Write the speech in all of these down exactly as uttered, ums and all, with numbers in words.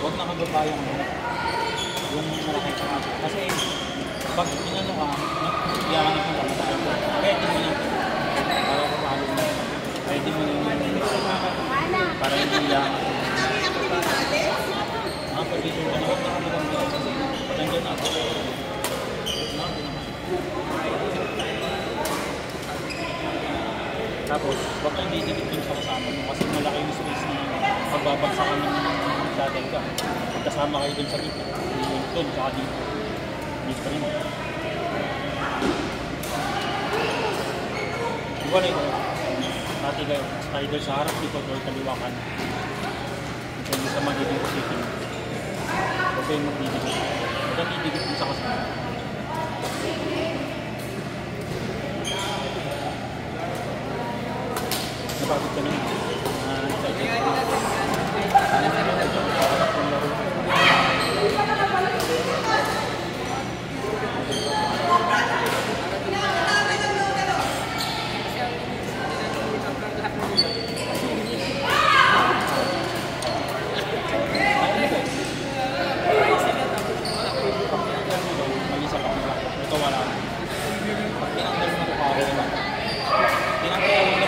Huwag nakababa yung ano, yung malaki ka. Kasi pag inano ka, iyakan ng kamatayan mo. Ready mo lang. Para papalo mo. Ready mo lang yung para hindi iyakan. Mga pag-ito ka na, huwag nakababa kasi nandiyan ako. Tapos, huwag kang didikit yung sa kasama mo kasi malaki yung space na pagbabagsakan ng saddle ka. Pagkasama kayo dun sa gitna, dun, saka dito. Dito rin. Diba na ito? Dati kayo, spider sa harap, dito, doon kaliwa ka na. Hindi sa magiging position. Huwag kayong magdidikit. Huwag kang didikit yung sa kasama. Napagod ka na yun. Uh, excited ka na. Sana na lang ito. Pakatap kong laro. Mag-isa pa ang laki. Ito wala. Pag tinanggal mo ito para rin. Tinanggal mo ito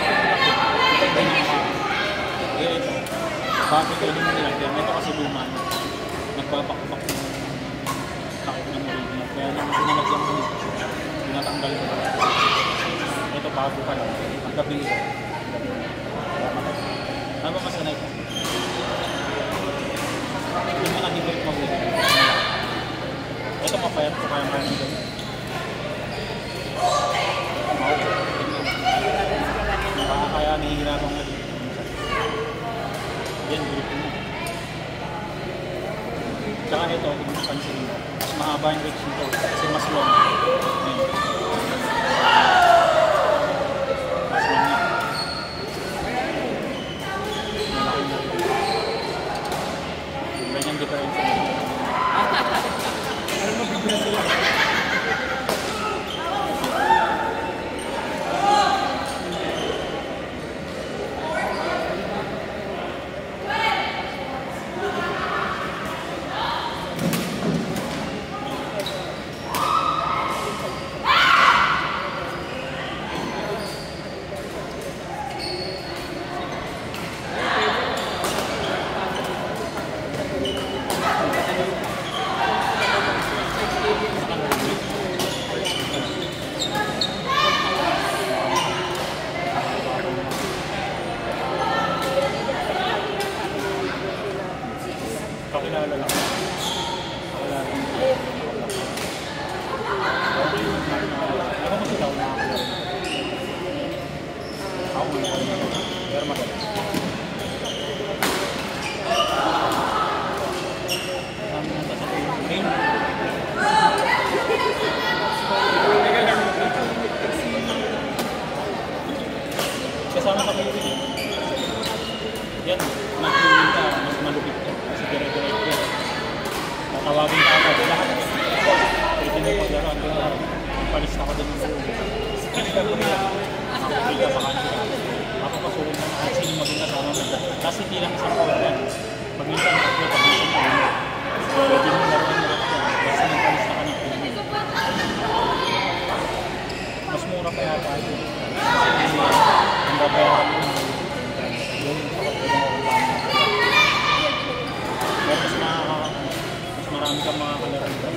bakit kayo naman nilagyan? Ito kasi luma na. Nagbabakbak ng takip ng original. Kaya naman sinalagyan mo nito. Tinatanggal mo. Ito bago ka lang. Ang gabi ito. Ano ba masanay ka? Yung mga hibrit mo ito. Ito mapayat ko kaya kaya nito. Baka kaya nahihirapan nga dito. Yan, grupo mo. Tsaka ito, kung pansin mo, mas mahaba yung reach nito kasi mas long. Ayan. Mas long yan. Malaki na rin. Ganyan difference na rin. Ano mabibila sila? Pakilala lang. Pakilala lang. Ako mo sila ako nakakilala. Ako mo nakakilala. Pero maganda. Saan mo sa main? Kasama sa kayo rin. Yan. Mag-tuwing ka. Mas malupit ka. Kasi dire-direct ka. Tatawagin ka agad. Lahat. Pwede mo paglaruan ka na. Palista ka din ng buong. Kasi ka muna. Makakapili ka baka nila. Makapasuhin ka na. Kahit sino maging kasama mo. Kasi hindi lang isang program. Pag minsan ako, pag minsan ka rin. Pwede mo laruan na lahat yan. Basta nagpalista ka ng buong. Mas mura pa yata yun. Kasi ang babayaran mo. Yung kapag pero mas makaka mas marami kang mga kalaro dito.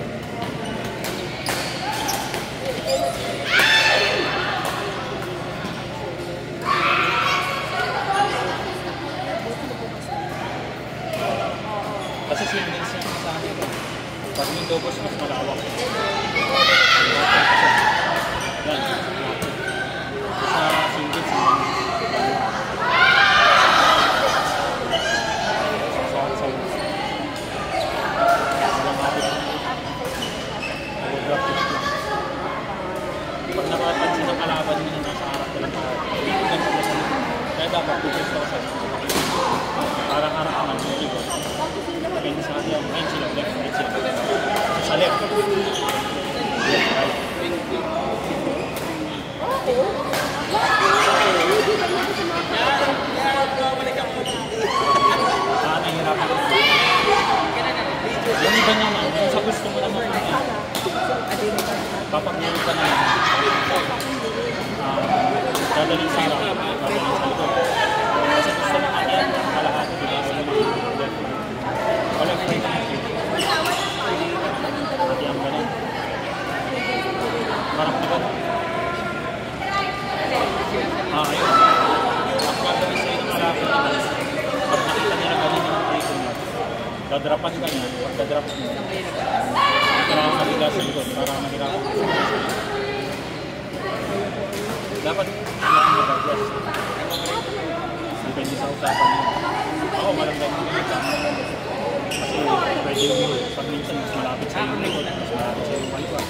Kasi singles yan sa akin. Pag yung doubles mas malawak. Yan. Sa singles yan. Pag nakapansin ang kalaban mo na nasa harap ko lang kaya dapat focus ako sa parang harap naman yung likod kaya sa kanya ngayon sila left right sila sa left left right ah nahihirapan Papagulog ka na uh, dadalhin sa harap, dadalhin sa likod. Kasi gusto naman yan, kalahati, di ba? Walang free na natin. Pati ang ganun. Parang na ganun. Ah, ayun. Ang gagawin sa'yo ng kalahati naman, pag nakita nila ganun yung taken mo, dadrapan ka niya, pag dadrap mo, kailangan mahiga sa likod para mahirapan ka sa likod. Dapat kailangan mag-adjust. Depende sa usapan mo. Ako, malanggan mo yung usapan. Kasi pwede yung pag minsan mas malapit sa yung likod, mas malapit sa yung kaliwa.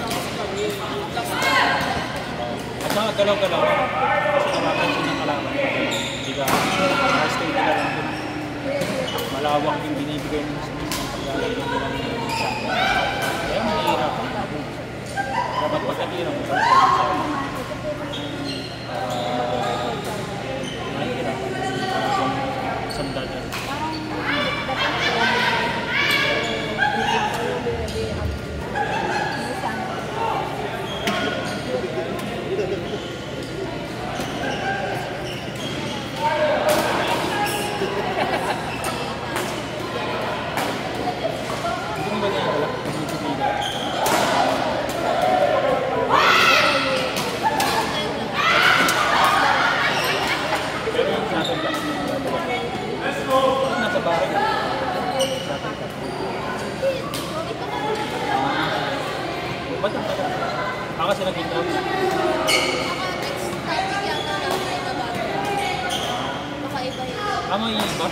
At saka galaw-galaw. Kasi nakapansin ng kalaban. Hindi ka, stay nila lang dun. Malawak yung binibigay ng paglalagay ng isa. Kaya mahihirapan. Dapat pagkatira mo sa isa. Mahihirapan. Sandada. Ba't ang tagal? Ah, kasi nag-in out. Ah, may iba?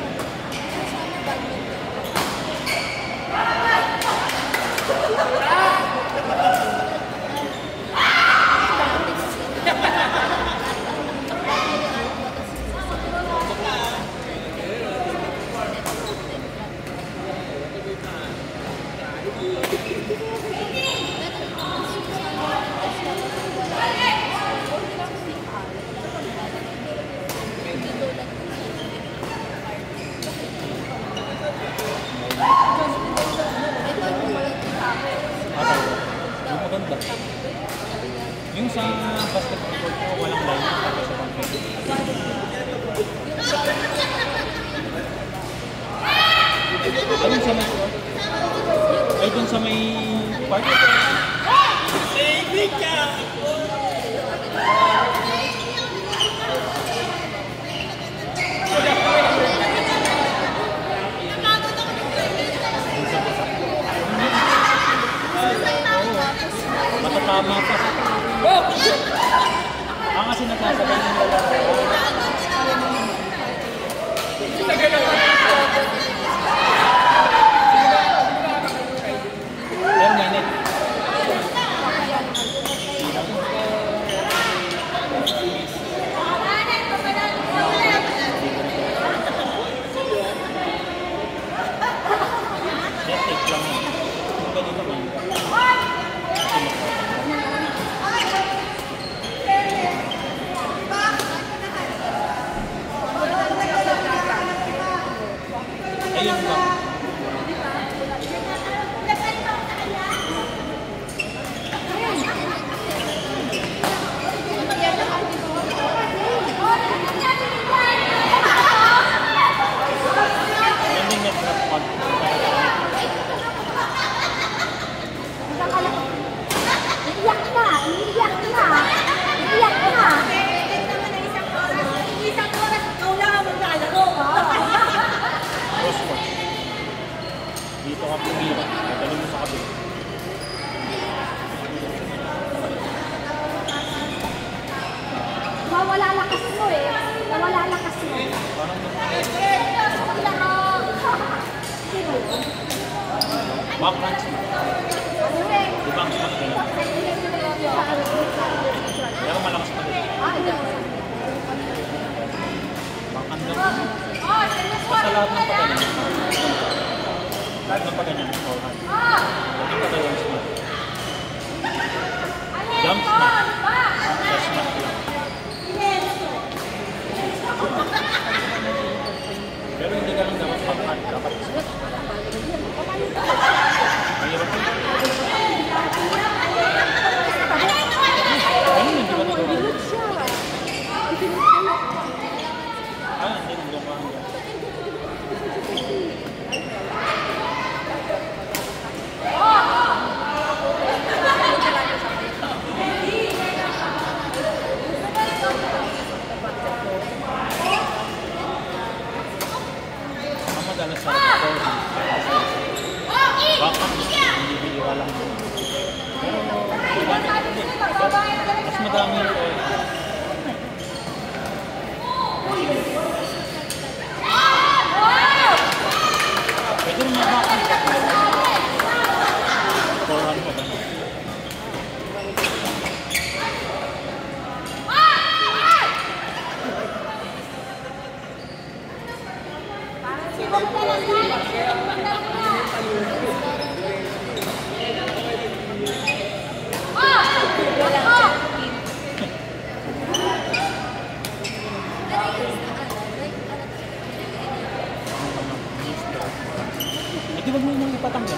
Yung sa basketball court ko, walang line para sa pang-pwede. Ayun sa may ay dun sa may park. Saving ka! Matatama pa. Ang kasi nagsasabay ng lalaki. Pero may net. Net take lang yan. Kung ganito man. Ayun ba? Ending net na pag iyak na! Iyak na! Iyak na! Isang oras, ikaw lang ang maglalaro, ha? crossword. Dito ka pumira. Dadalhin mo sa kabila. Mawala lakas mo eh. Mawala lakas mo. Parang back punch mo. Di ba ang smack nila? Pero malakas pa rin. Back hand lang. Basta lahat ng paganyan. Lahat ng paganyan. Forehand. Laging pa tayo ang smack. Jump smack. Just smack lang. Pero hindi ka lang dapat back-hand, dapat smack. Mahirap. huwag mo nang ipatanggal.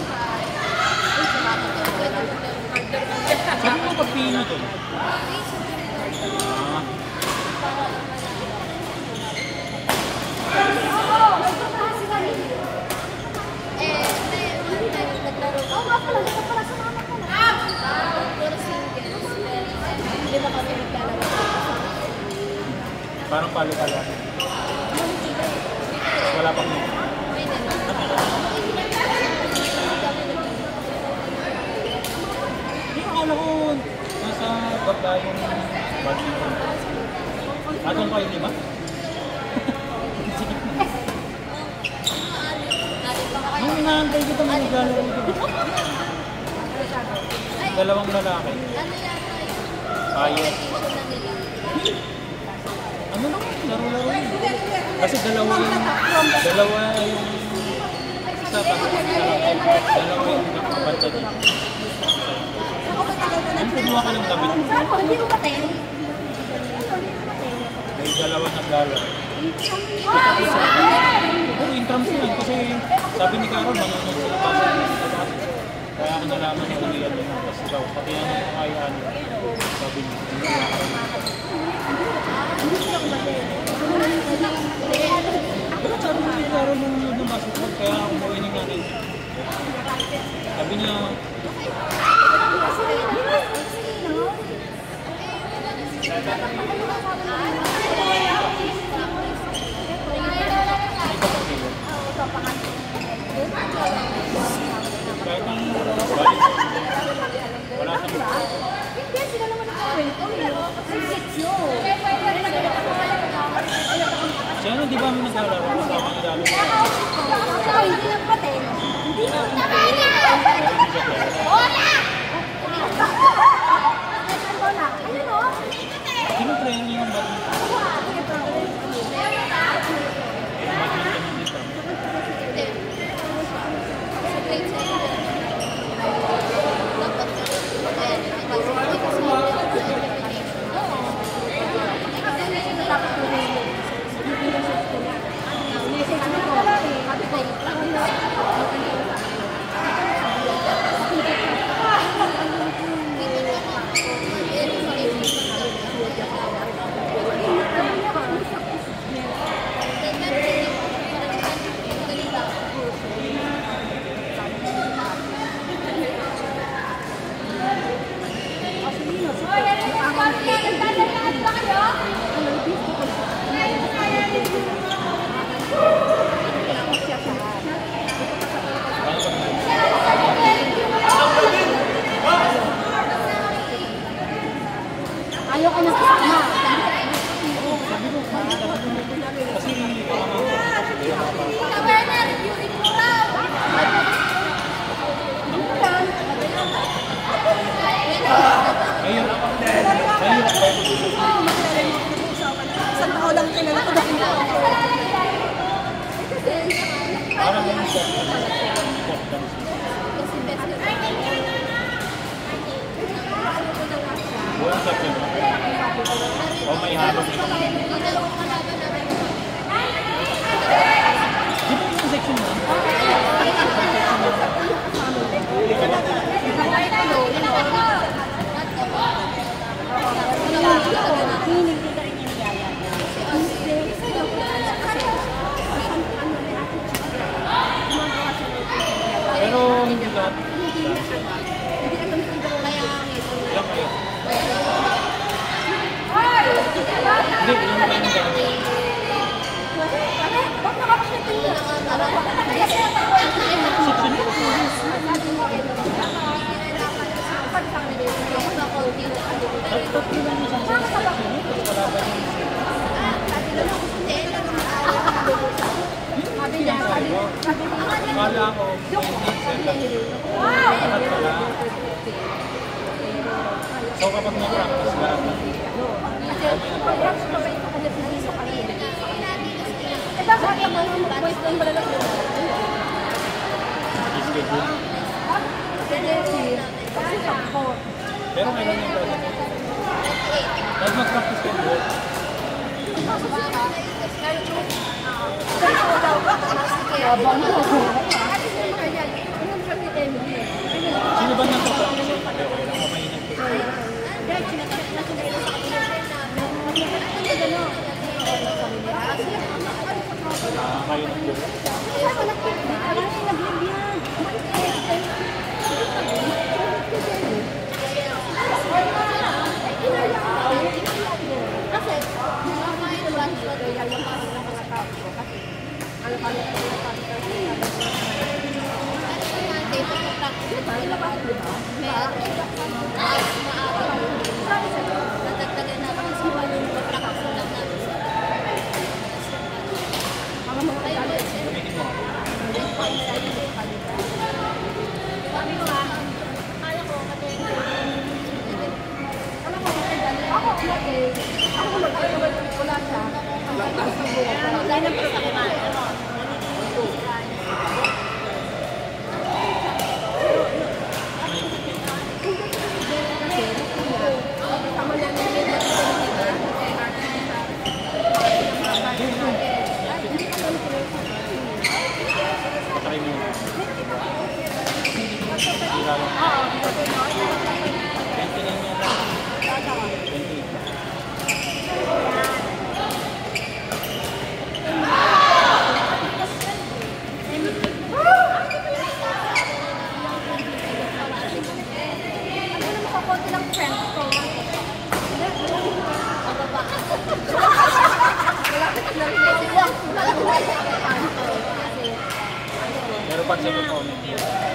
Sabi mo pagpili ko. Ah. Oo, nagpapahasi kami. Eh, hindi tayo naglaro. Oo nga pala, ito pala sa mama ko na. Puro singles. Hindi ba kami naglalaro? Parang palo-palo. Wala pang mo. Hindi, akala ko nasa baba yung badminton. Atong kayo, di ba? Nung inaantay kita may naglalaro dito. Dalawang lalaki. Kaya. Ano lang, laro-laro yun. Kasi dalawa yung, dalawa yung, isa pa, dalawa yung nakapanta dito. Ang kumuha ka ng damit. Hindi ko pa tayo. May dalawa naglalaro. Oo, intrams yan. Kasi sabi ni Carol, manunod sila pa sa labas. Kaya ang nalaman niya kung iyan yun. Kasi daw, pati yan ang kayaan. Sabi niya, hindi na karoon. Pero sabi niya ni Carol manunod ng basketball. Kaya ako mawinig natin. Sabi niya, kahit ang balik, wala sa mga. Hindi, sila naman nakakwento. Ang sityo. Siya na, di ba mo naglalaro? Kasama ni Lalo. Ako, hindi lang pati. Hindi lang pati. Wala! Wala. Ano no? Sino training yung badminton? Badminton yung dito. Ayaw ko na kasama. Kasi, ayun, ayun, Isang tao lang kilala ko dahil parang yung siya. Buong section mo. O may halo dito. Di ba yung section mo? Pero hindi lahat. Ilang kayo? Hindi, yung kayo ng gano'n. Tatlo lang yung isang section. Wala ba yung hindi yan tayo. Akala ko, hindi lang. Lahat pala. So kapag na-practice lahat, kami na-practice. Schedule. Pero meron yung present. Dahil mag-practice kayo doon. Abang mo. Kaya ng buko. Kaya malaki na. Kaya naglib yan. Kasi, kumain ba siya kaya yung mga tao ko kasi ano pa rin ito na kami kasi ano yung mga dito sa practice ba? Meron natagdagan natin sa walong practice lang natin sa mga mga kaya Gamitin mo. sabi ko nga kaya ko kasi alam mo ako kasi ako mag-alawal wala siya wala na pa sa kumain Patry mo. twenty lang yan. twenty. ano naman ko konti lang friends ko Meron pa sa comment.